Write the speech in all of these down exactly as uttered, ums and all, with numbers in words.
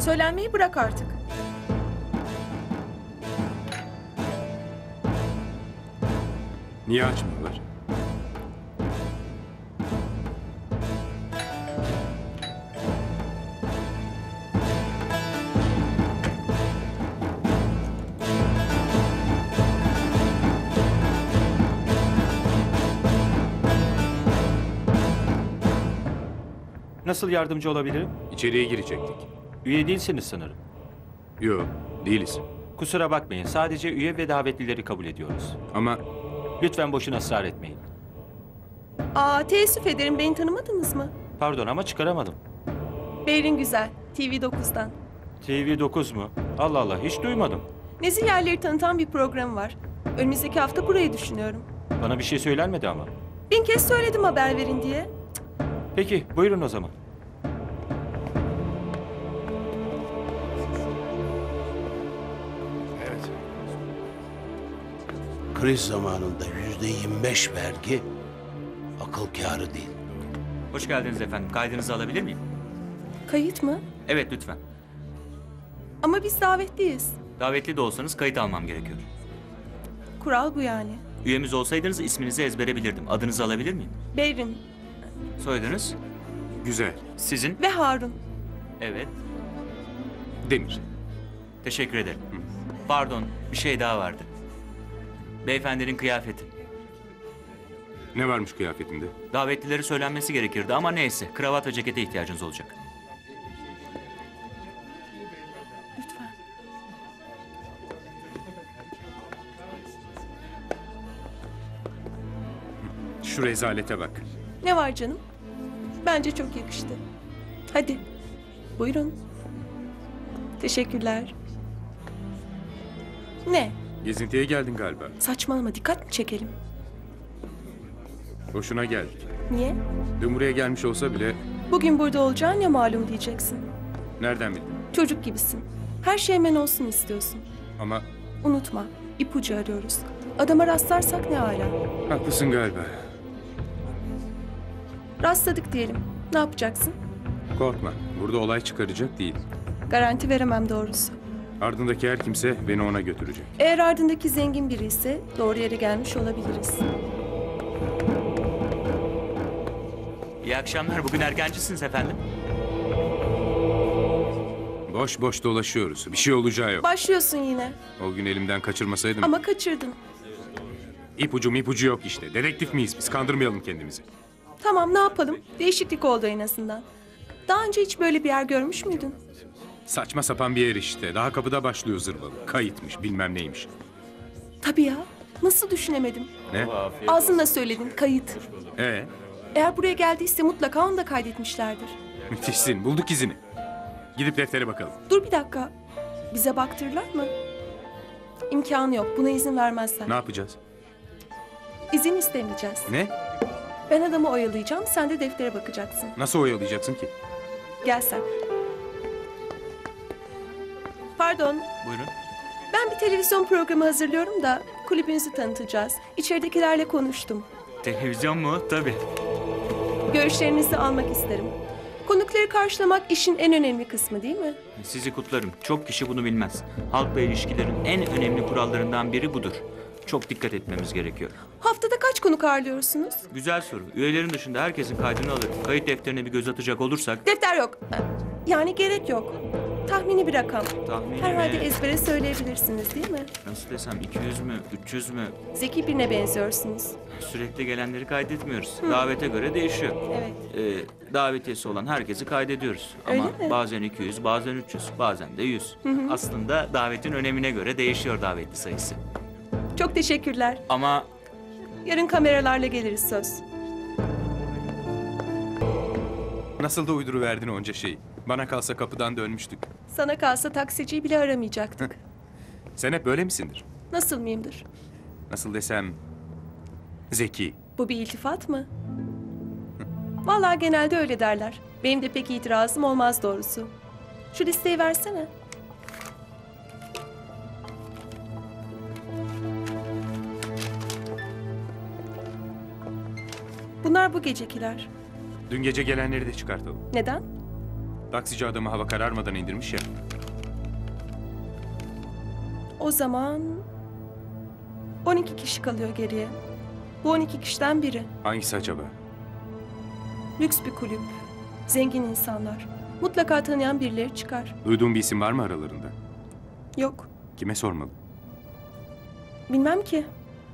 Söylenmeyi bırak artık. Niye açmıyorlar? Nasıl yardımcı olabilirim? İçeriye girecektik. Üye değilsiniz sanırım. Yok, değiliz. Kusura bakmayın, sadece üye ve davetlileri kabul ediyoruz. Ama Lütfen boşuna ısrar etmeyin. Aa, teessüf ederim, beni tanımadınız mı? Pardon ama çıkaramadım. Beyrin Güzel, T V dokuzdan. T V dokuz mu? Allah Allah, hiç duymadım. Nezih yerleri tanıtan bir program var. Önümüzdeki hafta burayı düşünüyorum. Bana bir şey söylenmedi ama. Bin kez söyledim haber verin diye. Peki, buyurun o zaman. evet. Kriz zamanında yüzde yirmi beş vergi akıl kârı değil. Hoş geldiniz efendim. Kaydınızı alabilir miyim? Kayıt mı? Evet lütfen. Ama biz davetliyiz. Davetli de olsanız kayıt almam gerekiyor. Kural bu yani. Üyemiz olsaydınız isminizi ezbere bilirdim. Adınızı alabilir miyim? Beyrin Soyadınız? Güzel. Sizin? ve Harun. Evet. Demir. Teşekkür ederim. Pardon, bir şey daha vardı. Beyefendinin kıyafeti. Ne varmış kıyafetimde? Davetlileri söylenmesi gerekirdi ama neyse. Kravat ve cekete ihtiyacınız olacak. Lütfen. Şu rezalete bak. Ne var canım? Bence çok yakıştı. Hadi. Buyurun. Teşekkürler. Ne? Gezintiye geldin galiba. Saçmalama, dikkat mi çekelim? Hoşuna geldik. Niye? Dün buraya gelmiş olsa bile Bugün burada olacağın ya malum diyeceksin. nereden bildin? Çocuk gibisin. Her şey hemen olsun istiyorsun. Ama Unutma, ipucu arıyoruz. Adama rastlarsak ne âlâ. haklısın galiba. Rastladık diyelim. Ne yapacaksın? Korkma. Burada olay çıkaracak değil. Garanti veremem doğrusu. Ardındaki her kimse beni ona götürecek. Eğer ardındaki zengin biri ise doğru yere gelmiş olabiliriz. İyi akşamlar. Bugün erkencisiniz efendim. Boş boş dolaşıyoruz. Bir şey olacağı yok. Başlıyorsun yine. O gün elimden kaçırmasaydım. Ama kaçırdın. İpucu ipucu yok işte. Dedektif miyiz biz? Kandırmayalım kendimizi. Tamam, ne yapalım? Değişiklik oldu en azından. Daha önce hiç böyle bir yer görmüş müydün? Saçma sapan bir yer işte. Daha kapıda başlıyor zırvalı. Kayıtmış bilmem neymiş. Tabii ya. Nasıl düşünemedim? Ne? Ağzınla söyledin, kayıt. Ee, Eğer buraya geldiyse mutlaka onu da kaydetmişlerdir. müthişsin. Bulduk izini. Gidip deftere bakalım. Dur bir dakika. Bize baktırırlar mı? İmkanı yok. Buna izin vermezler. Ne yapacağız? İzin istemeyeceğiz. Ne? Ben adamı oyalayacağım, sen de deftere bakacaksın. Nasıl oyalayacaksın ki? Gel sen. Pardon, Buyurun. ben bir televizyon programı hazırlıyorum da kulübünüzü tanıtacağız. İçeridekilerle konuştum. Televizyon mu? Tabii. Görüşlerinizi almak isterim. Konukları karşılamak işin en önemli kısmı değil mi? Sizi kutlarım. Çok kişi bunu bilmez. Halkla ilişkilerin en önemli kurallarından biri budur. Çok dikkat etmemiz gerekiyor. Haftada kaç konuk ağırlıyorsunuz? Güzel soru. Üyelerin dışında herkesin kaydını alır. Kayıt defterine bir göz atacak olursak... Defter yok. Yani gerek yok. Tahmini bir rakam. Tahmini Herhalde mi? ezbere söyleyebilirsiniz değil mi? Nasıl desem iki yüz mü, üç yüz mü? Zeki birine benziyorsunuz. Sürekli gelenleri kaydetmiyoruz. Davete göre değişiyor. Evet. Ee, davetiyesi olan herkesi kaydediyoruz. Öyle Ama mi? bazen iki yüz, bazen üç yüz, bazen de yüz. Aslında davetin önemine göre değişiyor davetli sayısı. Çok teşekkürler. Ama Yarın kameralarla geliriz söz. Nasıl da uyduruverdin onca şeyi. Bana kalsa kapıdan dönmüştük. Sana kalsa taksiciyi bile aramayacaktık. Sen hep böyle misindir? Nasıl mıyımdır? Nasıl desem... Zeki. Bu bir iltifat mı? Vallahi genelde öyle derler. Benim de pek itirazım olmaz doğrusu. Şu listeyi versene. Bunlar bu gecekiler. Dün gece gelenleri de çıkartalım. Neden? Taksici adamı hava kararmadan indirmiş ya. O zaman on iki kişi kalıyor geriye. Bu on iki kişiden biri. Hangisi acaba? Lüks bir kulüp. Zengin insanlar. Mutlaka tanıyan birileri çıkar. Duyduğun bir isim var mı aralarında? Yok. Kime sormalı? Bilmem ki.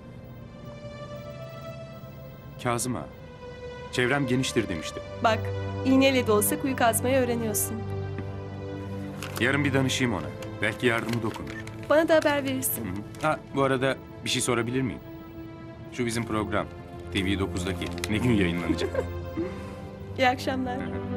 Kazım ağa. Çevrem geniştir demişti. Bak, iğneyle de olsa kuyu kazmayı öğreniyorsun. Yarın bir danışayım ona. Belki yardımı dokunur. Bana da haber verirsin. Hı hı. Ha, bu arada bir şey sorabilir miyim? Şu bizim program. T V dokuzdaki. Ne gün yayınlanacak? İyi akşamlar.